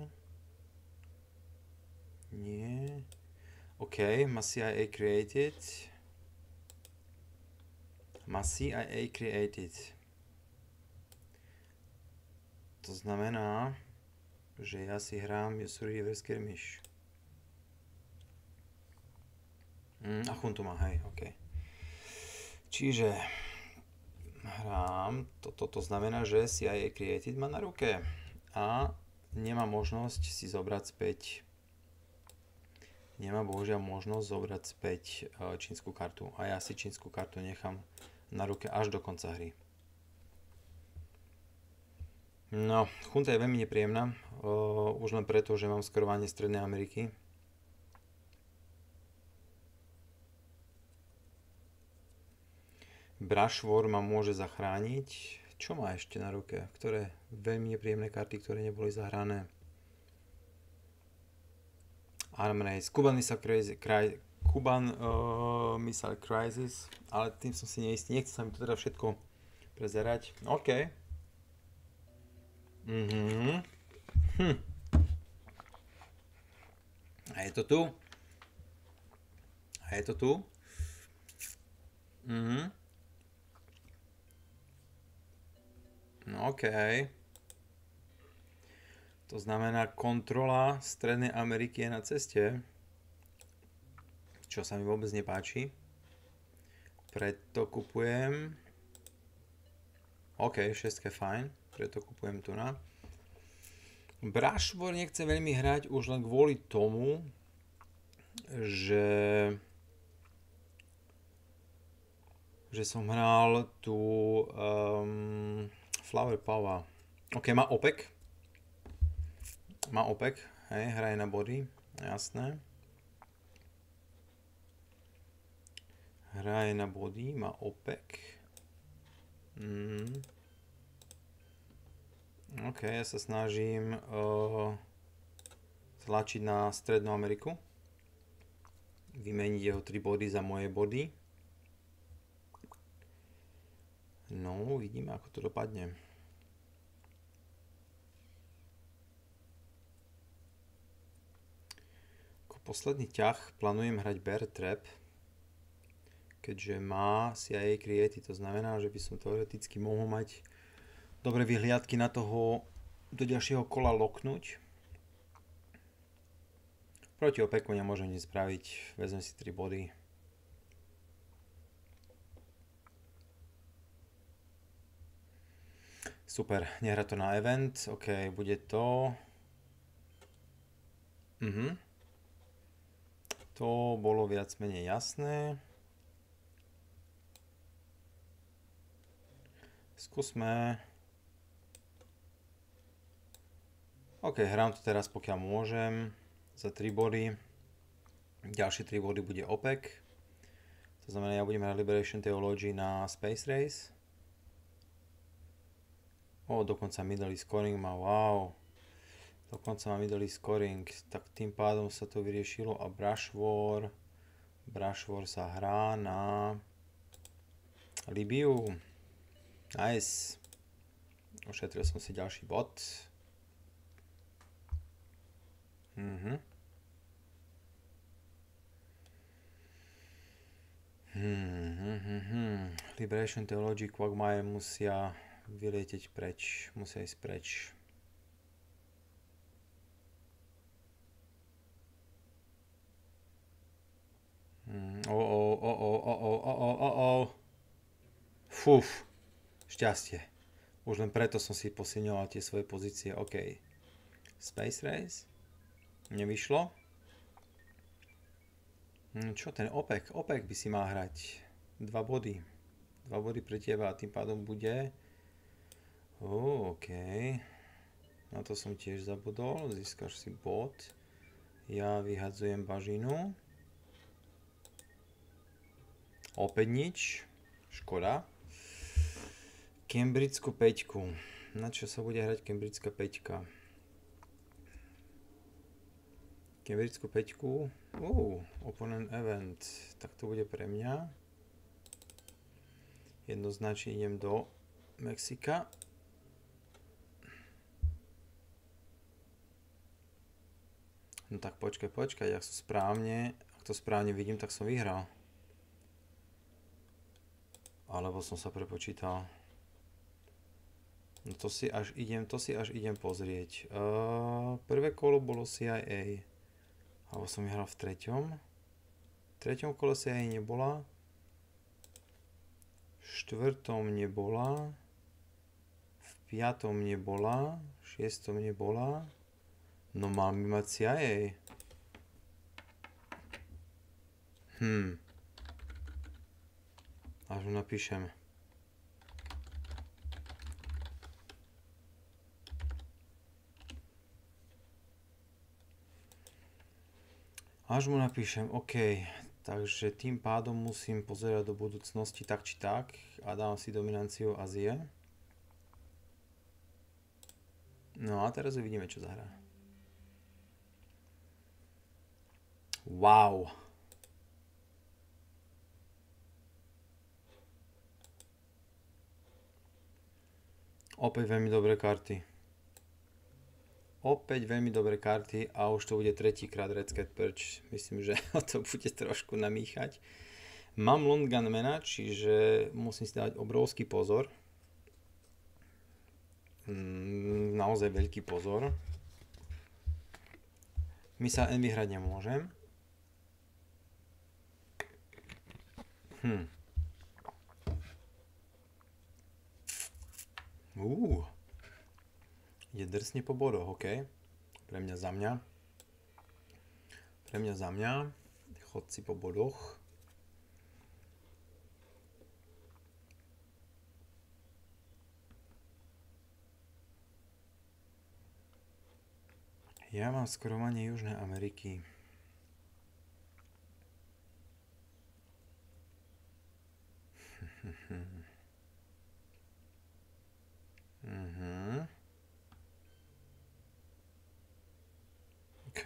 Nie. OK, má C I A created. Má C I A created. To znamená, že ja si hrám Yusuri River Skirmish. Mm, a Chuntu má, hej, OK. Čiže hrám, toto to, to znamená, že C I A created má na ruke. A nemá možnosť si zobrať späť Nemá bohužiaľ možnosť zobrať späť čínsku kartu. A ja si čínsku kartu nechám na ruke až do konca hry. No, chunta je veľmi nepríjemná. Uh, už len preto, že mám skorovanie Strednej Ameriky. Brašvor ma môže zachrániť. Čo má ešte na ruke? Ktoré veľmi nepríjemné karty, ktoré neboli zahrané? Arm Race, Cuban Missile Crisis, Cuban uh, Missile Crisis, ale tým som si neistý, nechce sa mi to teda všetko prezerať. OK. Mhm. Hm. A je to tu? A je to tu? Mhm. No OK. To znamená, kontrola Strednej Ameriky je na ceste, čo sa mi vôbec nepáči. Preto kupujem. OK, šestka je fajn, preto kupujem tu na. Brushword nechce veľmi hrať už len kvôli tomu, že že som hral tu um, Flower Power. OK, má opek. Má opek, hej, hraje na body, jasné. Hraje na body, má opek. Mm. OK, ja sa snažím uh, tlačiť na Strednú Ameriku. Vymeniť jeho tri body za moje body. No, uvidíme, ako to dopadne. Posledný ťah plánujem hrať Bear Trap, keďže má C I A Creaty, to znamená, že by som teoreticky mohol mať dobré vyhliadky na toho do ďalšieho kola loknúť. Proti opeku nemôžem nič spraviť, vezmem si tri body. Super, nehra to na event, OK, bude to... Mhm. To bolo viac menej jasné. Skúsme. OK, hrám to teraz pokiaľ môžem. Za tri body. Ďalšie tri body bude opek. To znamená, ja budem hrať Liberation Theology na Space Race. O, dokonca middle scoring má, wow. Dokonca mám middle scoring, tak tým pádom sa to vyriešilo a Brushword, Brushword sa hrá na Libiu. Nice. Ošetril som si ďalší bod. Mhm. Hmm, hmm, hmm, hmm. Liberation Theology, Quagmire musia vylieteť preč, musia ísť preč. O, o, o, o, o, o, o, o, o, o. Fuf, šťastie. Už len preto som si posilňoval tie svoje pozície. OK. Space Race. Nevyšlo. Čo ten opek? Opek by si mal hrať. Dva body. Dva body pre teba a tým pádom bude... Oh, OK. Na to som tiež zabudol. Získaš si bod. Ja vyhadzujem bažinu. Opäť nič. Škoda. Cambridgeskú päťku. Na čo sa bude hrať Cambridgeská päťka? Cambridgeskú päťku. Uh, opponent event. Tak to bude pre mňa. Jednoznačne idem do Mexika. No tak počkaj, počkaj, ak som správne, ak to správne vidím, tak som vyhral. Alebo som sa prepočítal. No to si až idem, to si až idem pozrieť. Uh, prvé kolo bolo C I A. Alebo som vyhral v treťom. V treťom kole C I A nebola. V štvrtom nebola. V piatom nebola. V šiestom nebola. No mal mi mať C I A. Hm. Až mu napíšem. Až mu napíšem, OK. Takže tým pádom musím pozerať do budúcnosti tak či tak a dám si dominanciu Ázie. No a teraz uvidíme, čo zahrá. Wow. Opäť veľmi dobré karty. Opäť veľmi dobré karty a už to bude tretíkrát Red Cat Perch. Myslím, že to bude trošku namíchať. Mám long gunmana, čiže musím si dať obrovský pozor. Mm, naozaj veľký pozor. Missile N vyhrať nemôžem. Hm. Uuu. Ide drsne po bodoch, ok. Pre mňa za mňa. Pre mňa za mňa. Chod si po bodoch. Ja mám skorovanie Južnej Ameriky. Mhm. OK.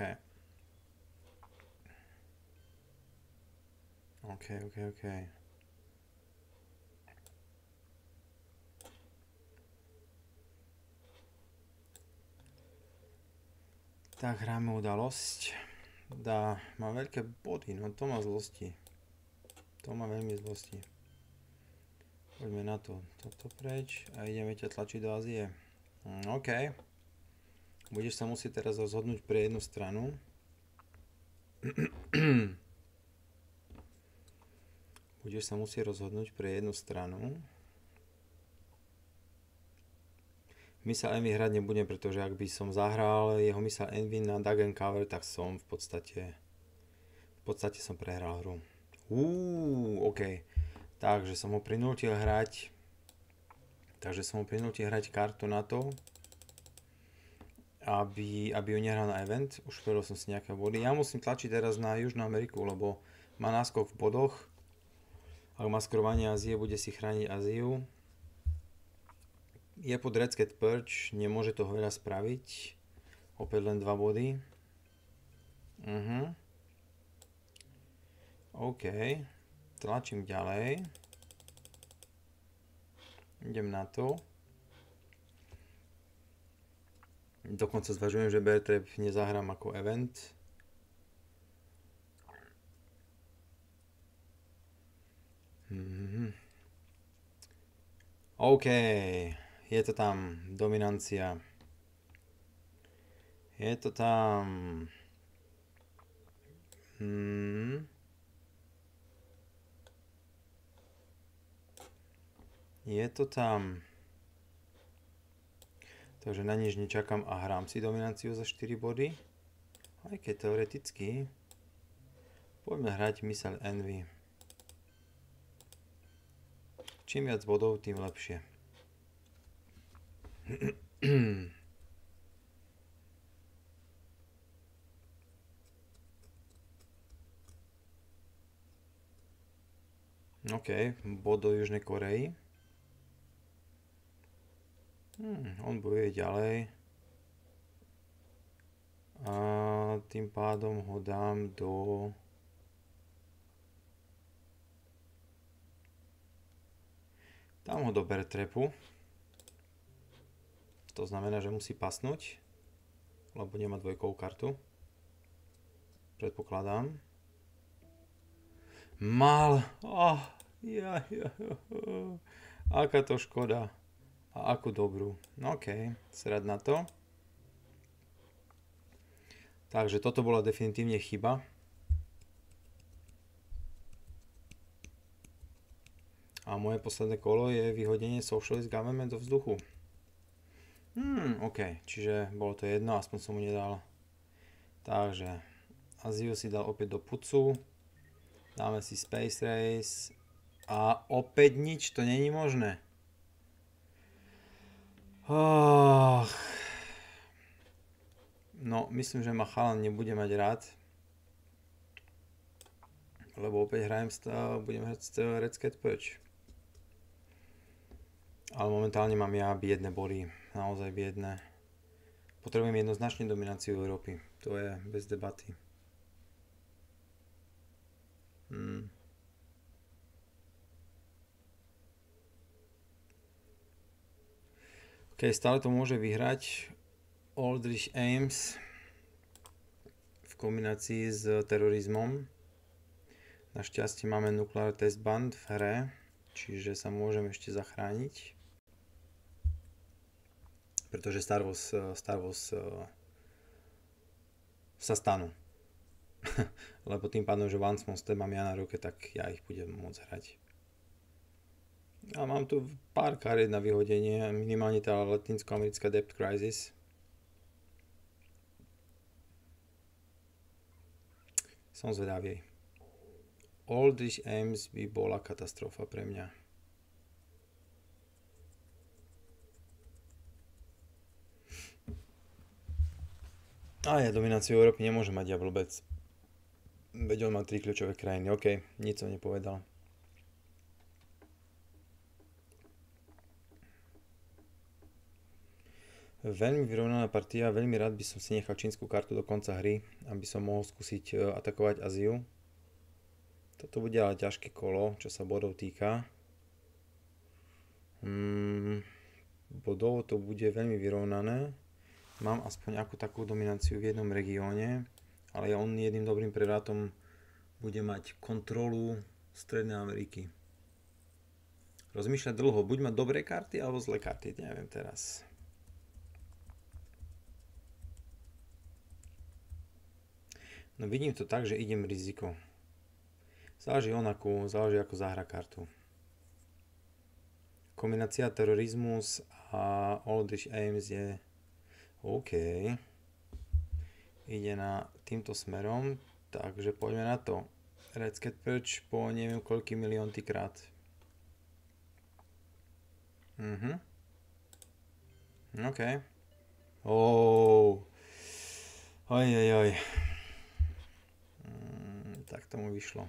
OK, OK, OK. Tak hráme udalosť. Dá, má veľké body, no to má zlosti. To má veľmi zlosti. Poďme na to, toto preč a ideme ťa tlačiť do Ázie. Mm, OK. Budeš sa musieť teraz rozhodnúť pre jednu stranu. Budeš sa musieť rozhodnúť pre jednu stranu. Missile Envy hrať nebudem, pretože ak by som zahral jeho Missile Envy na Dagen Cover, tak som v podstate v podstate som prehral hru. Uuu, OK. Takže som ho prinútil hrať takže som ho prinútil hrať kartu na to, aby, aby ju nehral na event. Už spravil som si nejaké body. Ja musím tlačiť teraz na Južnú Ameriku, lebo má náskok v bodoch. Ak má skorovanie Ázie, bude si chrániť Áziu. Je pod Red Cat Perch, nemôže toho veľa spraviť. Opäť len dva body. Uh-huh. OK. Tlačím ďalej. Idem na to. Dokonca zvažujem, že Bear Trap nezahrám ako event. Mm-hmm. OK. Je to tam. Dominancia. Je to tam. Hmm. Je to tam. Takže na nič nečakám a hrám si dominanciu za štyri body. Aj keď teoreticky. Poďme hrať Missile Envy. Čím viac bodov, tým lepšie. OK, bod do Južnej Korei. Hmm, on bojuje ďalej. A tým pádom ho dám do... Dám ho do Bear Trapu. To znamená, že musí pasnúť, lebo nemá dvojkovú kartu. Predpokladám. Mal! Oh, ja, ja, ja. Aká to škoda. A akú dobrú. No OK, srad na to. Takže toto bola definitívne chyba. A moje posledné kolo je vyhodenie Socialist Government do vzduchu. Hmm, OK, čiže bolo to jedno, aspoň som mu nedal. Takže Áziu si dal opäť do pucu. Dáme si Space Race. A opäť nič, to není možné. Oh. No, myslím, že ma chalan nebude mať rád. Lebo opäť hrajem, budem hrať Red Cat Perch. Ale momentálne mám ja biedne body. Naozaj biedne. Potrebujem jednoznačne dominanciu Európy. To je bez debaty. Hmm. OK, stále to môže vyhrať Aldrich Ames v kombinácii s terorizmom. Našťastie máme Nuclear Test Band v hre, čiže sa môžem ešte zachrániť. Pretože Star Wars, Star Wars sa stanú. Lebo tým pádom, že Once Monster mám ja na ruke, tak ja ich budem môcť hrať. A mám tu pár kariet na vyhodenie, minimálne tá latinsko-americká Depth Crisis. Som zvedavý. Aldrich Ames by bola katastrofa pre mňa. A ja dominanciu Európy nemôžem mať ja vôbec. Veď on má tri kľúčové krajiny. OK, nič som nepovedal. Veľmi vyrovnaná partia, veľmi rád by som si nechal čínsku kartu do konca hry, aby som mohol skúsiť atakovať Áziu. Toto bude ale ťažké kolo, čo sa bodov týka. Hmm, bodovo to bude veľmi vyrovnané. Mám aspoň akú takú dominanciu v jednom regióne, ale on jedným dobrým prerátom bude mať kontrolu Strednej Ameriky. Rozmýšľať dlho, buď mať dobré karty, alebo zlé karty, neviem teraz. No vidím to tak, že idem riziko. Záleží on akú, záleží ako zahra kartu. Kombinácia terorizmus a Aldrich Ames je OK. Ide na týmto smerom, takže poďme na to. Red Scat Perch po neviem koľký miliónty krát. Mhm. OK. Oh. Oj, oj, oj. Mm, tak tomu vyšlo.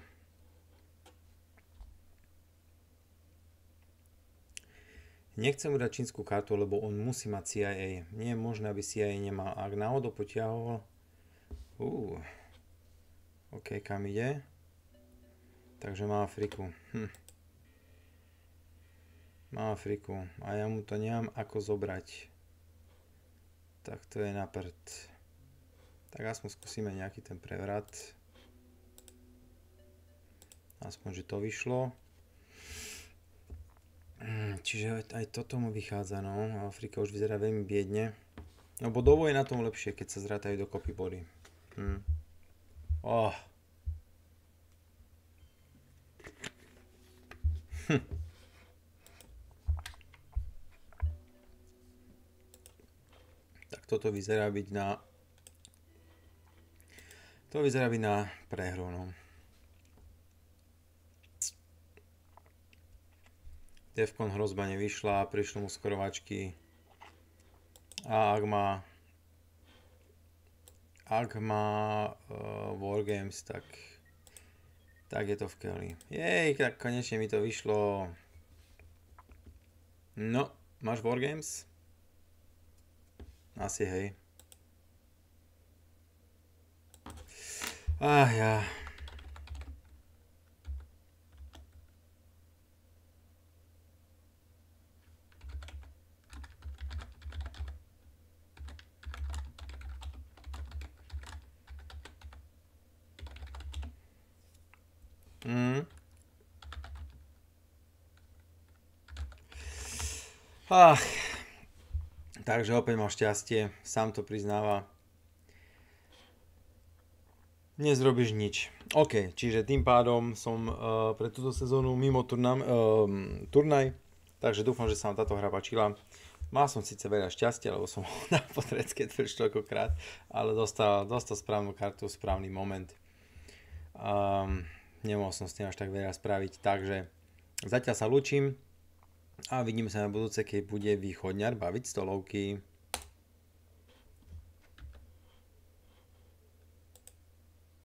Nechcem mu dať čínsku kartu, lebo on musí mať C I A. Nie je možné, aby C I A nemal. Ak náhodou potiahol... Uh. OK, kam ide? Takže má Afriku. Hm. Má Afriku. A ja mu to nemám ako zobrať. Tak to je na prd. Tak aspoň skúsime nejaký ten prevrat. Aspoň, že to vyšlo. Čiže aj toto mu vychádza, no. Afrika už vyzerá veľmi biedne. No bodovo je na tom lepšie, keď sa zrátajú dokopy body. Hm. Oh. Hm. Tak toto vyzerá byť na... To vyzerá byť na prehru, no. Defcon hrozba nevyšla, prišlo mu skorovačky. A ak má... Ak má uh, Wargames, tak... Tak je to v keli. Jej, tak konečne mi to vyšlo. No, máš Wargames? Asi hej. Ah ja. Mm. Ach, takže opäť mal šťastie, sám to priznáva. Nezrobíš nič. OK, čiže tým pádom som uh, pre túto sezónu mimo turnam, uh, turnaj, takže dúfam, že sa vám táto hra páčila. Mal som síce veľa šťastia, lebo som na potrecké toľkokrát, ale dostal, dostal správnu kartu v správny moment. Um, Nemohol som s tým až tak veľa spraviť, takže zatiaľ sa lúčim a vidíme sa na budúce, keď bude východňar baviť stolovky.